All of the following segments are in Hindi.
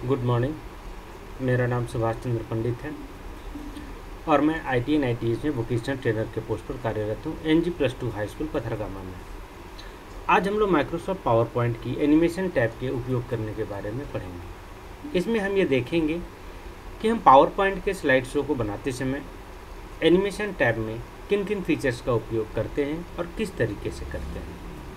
Good morning. मेरा नाम सुभाष चंद्र पंडित है और मैं IT एंड ITS में वोकेशनल ट्रेनर के पोस्ट पर कार्यरत हूँ NG+2 हाई स्कूल पथरगामा में। आज हम लोग माइक्रोसॉफ्ट पावर पॉइंट की एनिमेशन टैब के उपयोग करने के बारे में पढ़ेंगे। इसमें हम ये देखेंगे कि हम पावर पॉइंट के स्लाइड शो को बनाते समय एनिमेशन टैब में किन किन फीचर्स का उपयोग करते हैं और किस तरीके से करते हैं।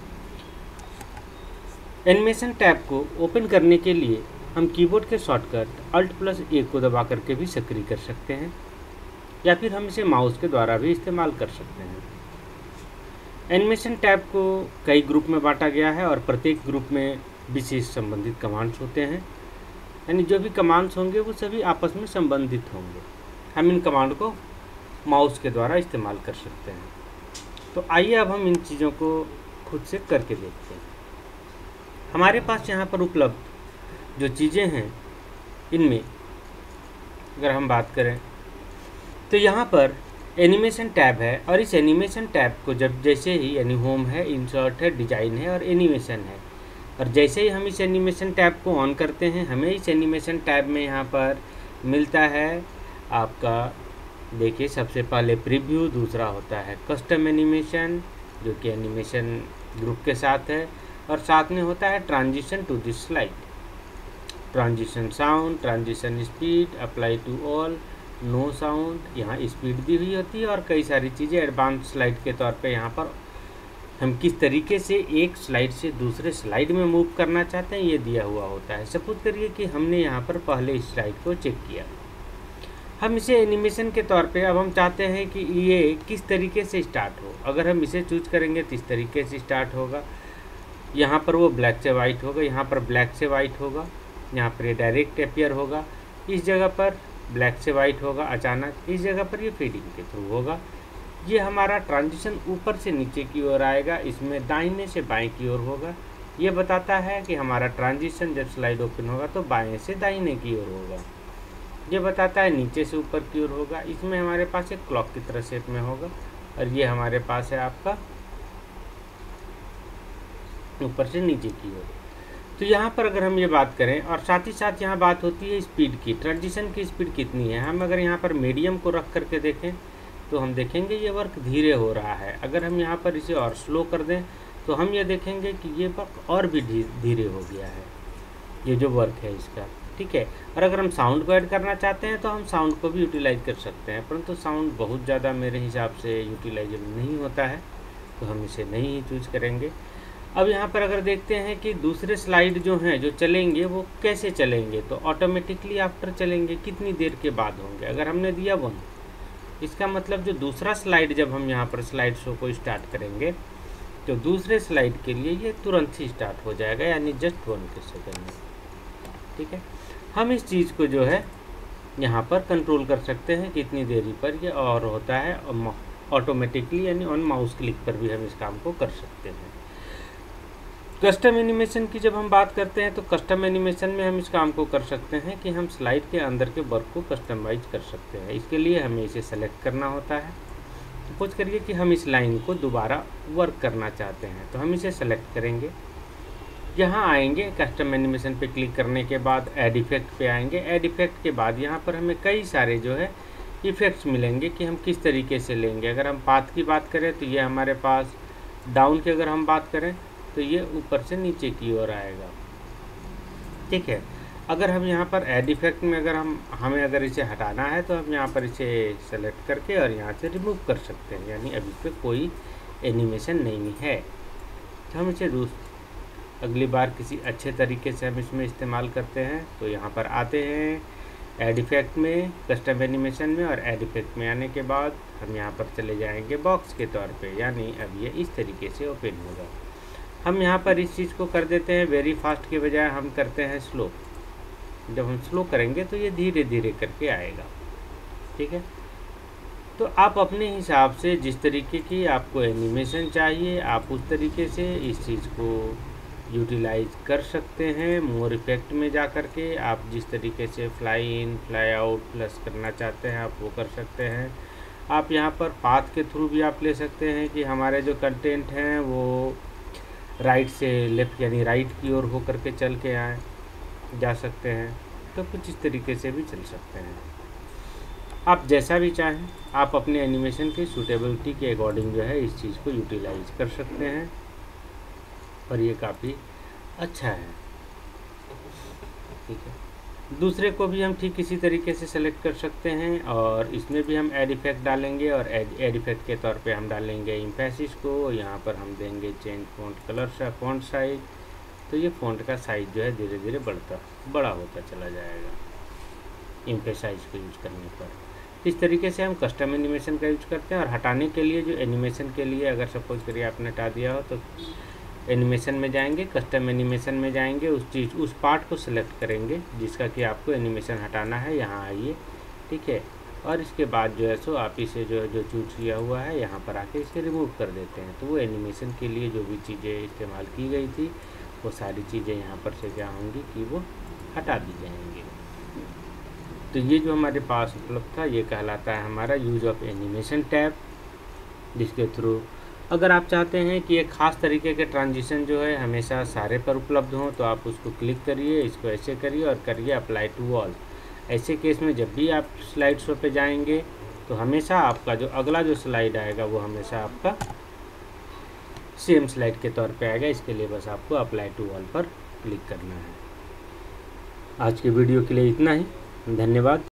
एनिमेशन टैब को ओपन करने के लिए हम कीबोर्ड के शॉर्टकट Alt+A को दबा करके भी सक्रिय कर सकते हैं या फिर हम इसे माउस के द्वारा भी इस्तेमाल कर सकते हैं। एनिमेशन टैब को कई ग्रुप में बांटा गया है और प्रत्येक ग्रुप में विशेष संबंधित कमांड्स होते हैं, यानी जो भी कमांड्स होंगे वो सभी आपस में संबंधित होंगे। हम इन कमांड को माउस के द्वारा इस्तेमाल कर सकते हैं। तो आइए अब हम इन चीज़ों को खुद से करके देखते हैं। हमारे पास यहाँ पर उपलब्ध जो चीज़ें हैं इनमें अगर हम बात करें तो यहाँ पर एनिमेशन टैब है और इस एनिमेशन टैब को जब जैसे ही यानी होम है, इंसर्ट है, डिजाइन है और एनिमेशन है, और जैसे ही हम इस एनिमेशन टैब को ऑन करते हैं हमें इस एनिमेशन टैब में यहाँ पर मिलता है आपका, देखिए सबसे पहले प्रीव्यू, दूसरा होता है कस्टम एनिमेशन जो कि एनिमेशन ग्रुप के साथ है, और साथ में होता है transition to this slide, transition sound, transition speed, apply to all, no sound, यहाँ स्पीड दी हुई होती है और कई सारी चीज़ें एडवांस स्लाइड के तौर पे यहाँ पर हम किस तरीके से एक स्लाइड से दूसरे स्लाइड में मूव करना चाहते हैं ये दिया हुआ होता है। सपोज करिए कि हमने यहाँ पर पहले इस स्लाइड को चेक किया, हम इसे एनिमेशन के तौर पे अब हम चाहते हैं कि ये किस तरीके से स्टार्ट हो। अगर हम इसे चूज करेंगे तो इस तरीके से स्टार्ट होगा, यहाँ पर वो ब्लैक से वाइट होगा, यहाँ पर ब्लैक से वाइट होगा, यहाँ पर ये डायरेक्ट अपीयर होगा, इस जगह पर ब्लैक से वाइट होगा अचानक, इस जगह पर ये फेडिंग के थ्रू होगा। ये हमारा ट्रांजिशन ऊपर से नीचे की ओर आएगा, इसमें दाहिने से बाएं की ओर होगा। ये बताता है कि हमारा ट्रांजिशन जब स्लाइड ओपन होगा तो बाएं से दाहिने की ओर होगा। ये बताता है नीचे से ऊपर की ओर होगा, इसमें हमारे पास एक क्लॉक की तरह शेप में होगा, और ये हमारे पास है आपका ऊपर से नीचे की ओर। तो यहाँ पर अगर हम ये बात करें और साथ ही साथ यहाँ बात होती है स्पीड की, ट्रांजिशन की स्पीड कितनी है। हम अगर यहाँ पर मीडियम को रख करके देखें तो हम देखेंगे ये वर्क धीरे हो रहा है। अगर हम यहाँ पर इसे और स्लो कर दें तो हम ये देखेंगे कि ये वर्क और भी धीरे हो गया है, ये जो वर्क है इसका, ठीक है। और अगर हम साउंड को ऐड करना चाहते हैं तो हम साउंड को भी यूटिलाइज कर सकते हैं, परंतु साउंड बहुत ज़्यादा मेरे हिसाब से यूटिलाइजेबल नहीं होता है तो हम इसे नहीं ही चूज करेंगे। अब यहाँ पर अगर देखते हैं कि दूसरे स्लाइड जो हैं जो चलेंगे वो कैसे चलेंगे, तो ऑटोमेटिकली आफ्टर चलेंगे, कितनी देर के बाद होंगे। अगर हमने दिया 1, इसका मतलब जो दूसरा स्लाइड जब हम यहाँ पर स्लाइड शो को स्टार्ट करेंगे तो दूसरे स्लाइड के लिए ये तुरंत ही स्टार्ट हो जाएगा, यानी जस्ट 1 सेकेंड में, ठीक है। हम इस चीज़ को जो है यहाँ पर कंट्रोल कर सकते हैं कितनी देरी पर ये और होता है ऑटोमेटिकली, यानी ऑन माउस क्लिक पर भी हम इस काम को कर सकते हैं। कस्टम एनिमेशन की जब हम बात करते हैं तो कस्टम एनिमेशन में हम इस काम को कर सकते हैं कि हम स्लाइड के अंदर के वर्क को कस्टमाइज कर सकते हैं। इसके लिए हमें इसे सेलेक्ट करना होता है। सपोज करिए कि हम इस लाइन को दोबारा वर्क करना चाहते हैं तो हम इसे सेलेक्ट करेंगे, यहाँ आएंगे, कस्टम एनिमेशन पे क्लिक करने के बाद ऐड इफेक्ट पे आएंगे। ऐड इफेक्ट के बाद यहाँ पर हमें कई सारे जो है इफेक्ट्स मिलेंगे कि हम किस तरीके से लेंगे। अगर हम पाथ की बात करें तो ये हमारे पास, डाउन की अगर हम बात करें तो ये ऊपर से नीचे की ओर आएगा, ठीक है। अगर हम यहाँ पर ऐड इफेक्ट में अगर हमें अगर इसे हटाना है तो हम यहाँ पर इसे सेलेक्ट करके और यहाँ से रिमूव कर सकते हैं, यानी अभी पे कोई एनिमेशन नहीं है। तो हम इसे अगली बार किसी अच्छे तरीके से हम इसमें इस्तेमाल करते हैं तो यहाँ पर आते हैं ऐड इफेक्ट में, कस्टम एनिमेशन में, और ऐड इफेक्ट में आने के बाद हम यहाँ पर चले जाएंगे बॉक्स के तौर पे, यानी अब ये इस तरीके से ओपन होगा। हम यहाँ पर इस चीज़ को कर देते हैं वेरी फास्ट के बजाय हम करते हैं स्लो। जब हम स्लो करेंगे तो ये धीरे धीरे करके आएगा, ठीक है। तो आप अपने हिसाब से जिस तरीके की आपको एनिमेशन चाहिए आप उस तरीके से इस चीज़ को यूटिलाइज कर सकते हैं। मोर इफेक्ट में जा कर के आप जिस तरीके से fly in fly out plus करना चाहते हैं आप वो कर सकते हैं। आप यहाँ पर पाथ के थ्रू भी आप ले सकते हैं कि हमारे जो कंटेंट हैं वो राइट से लेफ़्ट यानी राइट की ओर हो करके चल के आए जा सकते हैं। तो कुछ इस तरीके से भी चल सकते हैं। आप जैसा भी चाहें आप अपने एनिमेशन की सूटेबिलिटी के अकॉर्डिंग जो है इस चीज़ को यूटिलाइज कर सकते हैं और ये काफ़ी अच्छा है। ठीक है, दूसरे को भी हम ठीक इसी तरीके से सेलेक्ट कर सकते हैं और इसमें भी हम ऐड इफेक्ट डालेंगे और ऐड इफेक्ट के तौर पे हम डालेंगे एम्फेसिस को। यहाँ पर हम देंगे change font colour font size, तो ये फ़ॉन्ट का साइज जो है धीरे धीरे बड़ा होता चला जाएगा एम्फेसाइज को यूज करने पर। इस तरीके से हम कस्टम एनिमेशन का यूज करते हैं। और हटाने के लिए जो एनिमेशन के लिए अगर सपोज करिए आपने हटा दिया हो तो एनिमेशन में जाएंगे, कस्टम एनिमेशन में जाएंगे, उस पार्ट को सिलेक्ट करेंगे जिसका कि आपको एनिमेशन हटाना है, यहाँ आइए। ठीक है, और इसके बाद जो है सो आप इसे जो चूज किया हुआ है यहाँ पर आके इसे रिमूव कर देते हैं। तो वो एनिमेशन के लिए जो भी चीज़ें इस्तेमाल की गई थी वो सारी चीज़ें यहाँ पर से क्या होंगी कि वो हटा दी जाएंगी। तो ये जो हमारे पास उपलब्ध था ये कहलाता है हमारा यूज ऑफ एनिमेशन टैब, जिसके थ्रू अगर आप चाहते हैं कि एक ख़ास तरीके के ट्रांजिशन जो है हमेशा सारे पर उपलब्ध हों तो आप उसको क्लिक करिए, इसको ऐसे करिए और करिए अप्लाई टू ऑल। ऐसे केस में जब भी आप स्लाइड शो पे जाएंगे तो हमेशा आपका जो अगला जो स्लाइड आएगा वो हमेशा आपका सेम स्लाइड के तौर पे आएगा। इसके लिए बस आपको अप्लाई टू ऑल पर क्लिक करना है। आज के वीडियो के लिए इतना ही, धन्यवाद।